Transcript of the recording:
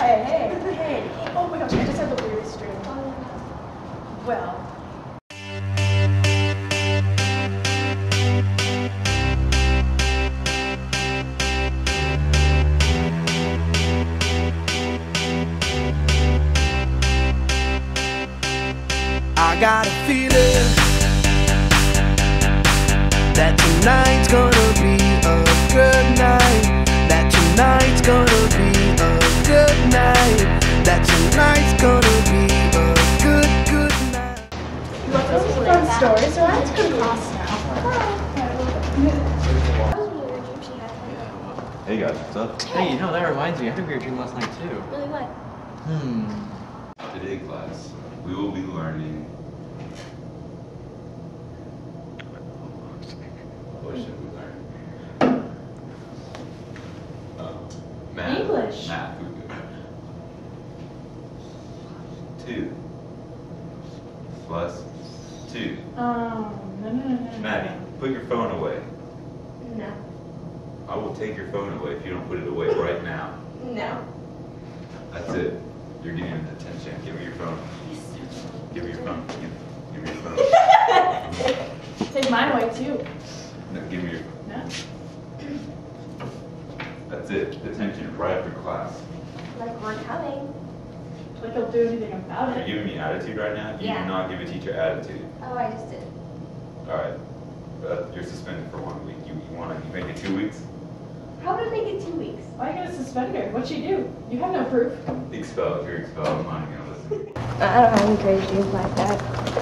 Hey. Oh my gosh, I just had the weirdest dream. Well. I got a feeling that tonight's gonna be a good night. That tonight's gonna be a good night. That tonight's gonna be a good night. You want those fun stories? So that's good class now. Hey guys, what's up? Hey, you know, that reminds me, I had a weird dream last night too. Really what? Today, class, we will be learning. What should we learn? Math. English. Math. 2 plus 2. No. Maddie, put your phone away. No. I will take your phone away if you don't put it away right now. No. That's it. You're getting attention. Give me your phone. Give me your phone. Give me your phone. Take mine away too. No, give me your. No. That's it. Attention right after class. Like we're coming. Like he'll do anything about You're it. giving me attitude right now? You Yeah. do not give a teacher attitude. Oh, I just did. Alright. You're suspended for 1 week. You make it 2 weeks? How would it make it 2 weeks? Why are you gonna suspend her? What'd she do? You have no proof. Expelled. If you're expelled, I'm not even gonna listen. I don't have any crazy dreams like that.